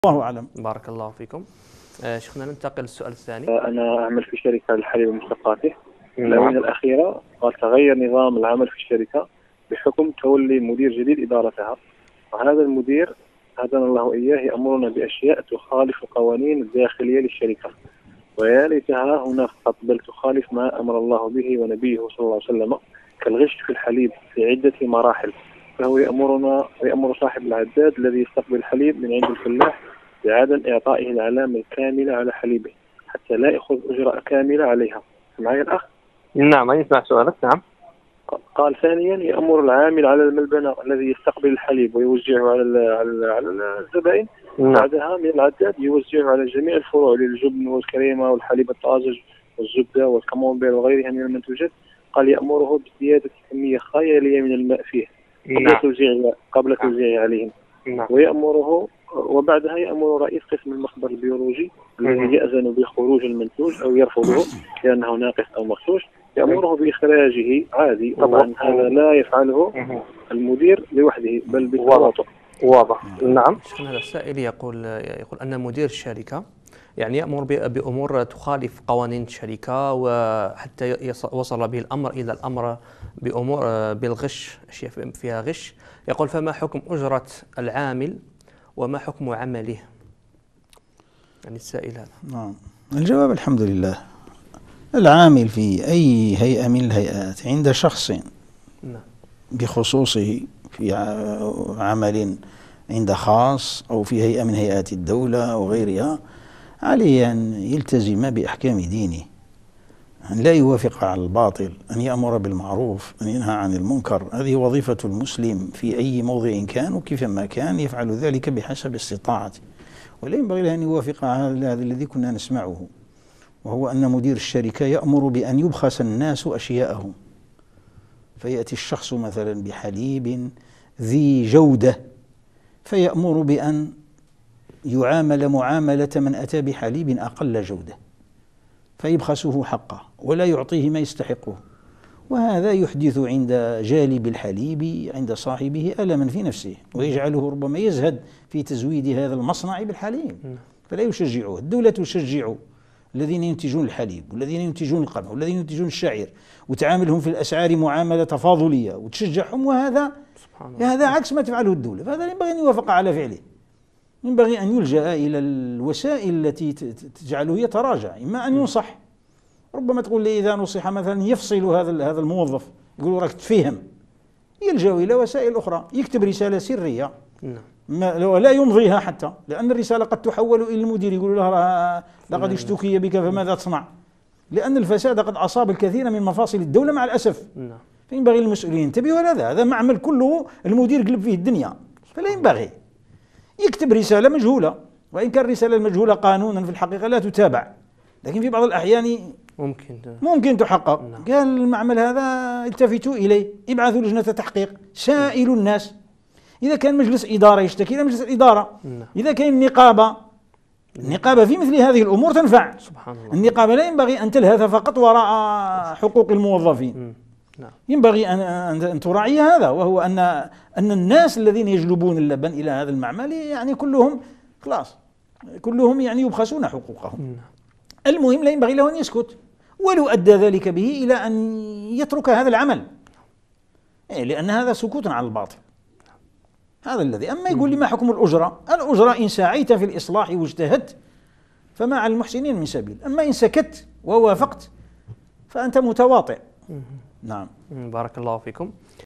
الله أعلم. بارك الله فيكم. شيخنا ننتقل للسؤال الثاني. أنا أعمل في شركة للحليب ومشتقاته. نعم. الآونة الأخيرة قد تغير نظام العمل في الشركة بحكم تولي مدير جديد إدارتها، وهذا المدير هدانا الله إياه يأمرنا بأشياء تخالف القوانين الداخلية للشركة، ويا ليتها هنا فقط بل تخالف ما أمر الله به ونبيه صلى الله عليه وسلم كالغش في الحليب في عدة مراحل. فهو يأمر صاحب العداد الذي يستقبل الحليب من عند الفلاح بعدم إعطائه العلامة الكاملة على حليبه حتى لا يأخذ أجرة كاملة عليها. معي الأخ؟ نعم، يسمع سؤالك. نعم. قال ثانيا يأمر العامل على الملبنة الذي يستقبل الحليب ويوزعه على الزبائن. نعم. بعدها من العداد يوزعه على جميع الفروع للجبن والكريمة والحليب الطازج والزبدة والكامونبير وغيرها من المنتوجات. قال يأمره بزيادة كمية خيالية من الماء فيه قبل توزيعه عليهم. نعم. وبعدها يأمر رئيس قسم المخبر البيولوجي الذي يأذن بخروج المنتوج أو يرفضه لأنه ناقص أو مغشوش، يأمره بإخراجه عادي. طبعا هذا لا يفعله المدير لوحده بل بتواطؤ. واضح. نعم. شيخنا هذا السائل يقول أن مدير الشركة يعني يأمر بأمور تخالف قوانين الشركة، وحتى وصل به الأمر إلى الأمر بأمور بالغش، أشياء فيها غش. يقول فما حكم أجرة العامل وما حكم عمله؟ يعني السائل هذا. نعم. الجواب الحمد لله. العامل في أي هيئة من الهيئات عند شخص بخصوصه في عمل عند خاص أو في هيئة من هيئات الدولة وغيرها عليه أن يلتزم بأحكام دينه، أن لا يوافق على الباطل، أن يأمر بالمعروف، أن ينهى عن المنكر. هذه وظيفة المسلم في أي موضع كان وكيفما كان يفعل ذلك بحسب استطاعته، ولا ينبغي له أن يوافق على هذا الذي كنا نسمعه، وهو أن مدير الشركة يأمر بأن يبخس الناس أشياءهم. فيأتي الشخص مثلا بحليب ذي جودة فيأمر بأن يعامل معاملة من أتى بحليب أقل جودة، فيبخسه حقه ولا يعطيه ما يستحقه، وهذا يحدث عند جالب الحليب عند صاحبه ألما في نفسه، ويجعله ربما يزهد في تزويد هذا المصنع بالحليب، فلا يشجعه. الدولة تشجع الذين ينتجون الحليب والذين ينتجون القمح والذين ينتجون الشعير، وتعاملهم في الأسعار معاملة تفاضلية وتشجعهم، وهذا عكس ما تفعله الدولة. فهذا ينبغي أن يوافق على فعله، ينبغي أن يلجأ إلى الوسائل التي تجعله يتراجع. إما أن ينصح، ربما تقول لي إذا نصح مثلا يفصل هذا الموظف، يقول راك تفهم، يلجأ إلى وسائل أخرى، يكتب رسالة سرية لا يمضيها حتى، لأن الرسالة قد تحول إلى المدير، يقول له لقد اشتكي بك فماذا تصنع، لأن الفساد قد أصاب الكثير من مفاصل الدولة مع الأسف. فينبغي للمسؤولين ينتبهوا على هذا معمل كله المدير قلب فيه الدنيا، فلا ينبغي يكتب رسالة مجهولة، وإن كان الرسالة المجهولة قانونا في الحقيقة لا تتابع، لكن في بعض الأحيان ممكن تحقق. قال المعمل هذا التفتوا إليه، ابعثوا لجنة تحقيق، سائلوا الناس. إذا كان مجلس إدارة يشتكي إلى مجلس الإدارة، إذا كان النقابة في مثل هذه الأمور تنفع. سبحان الله. النقابة لا ينبغي أن تلهث فقط وراء حقوق الموظفين، ينبغي أن تراعي هذا، وهو أن الناس الذين يجلبون اللبن إلى هذا المعمل يعني كلهم يعني يبخسون حقوقهم. المهم لا ينبغي له أن يسكت، ولو أدى ذلك به إلى أن يترك هذا العمل، لأن هذا سكوت على الباطل. هذا الذي. أما يقول لي ما حكم الأجرة؟ الأجرة إن سعيت في الإصلاح واجتهدت فما على المحسنين من سبيل، أما إن سكت ووافقت فأنت متواطئ. نعم. بارك الله فيكم.